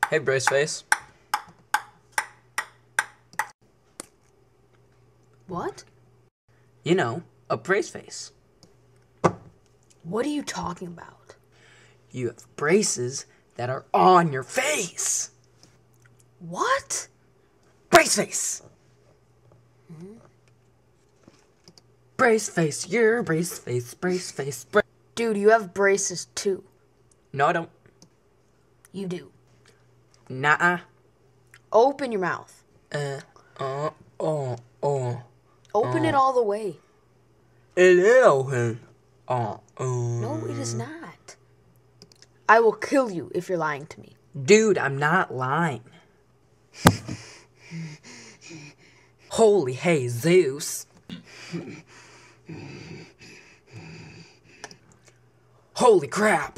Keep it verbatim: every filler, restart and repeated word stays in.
Hey, brace face. What? You know, a brace face. What are you talking about? You have braces that are on your face. What? Brace face. Hmm? Brace face, you're brace face, brace face, brace. Dude, you have braces too. No, I don't. You do. Nuh-uh. Open your mouth. Uh, uh, oh, oh. Open uh. it all the way. It is open. Oh, oh. No, it is not. I will kill you if you're lying to me. Dude, I'm not lying. Holy hey, Zeus. Holy crap.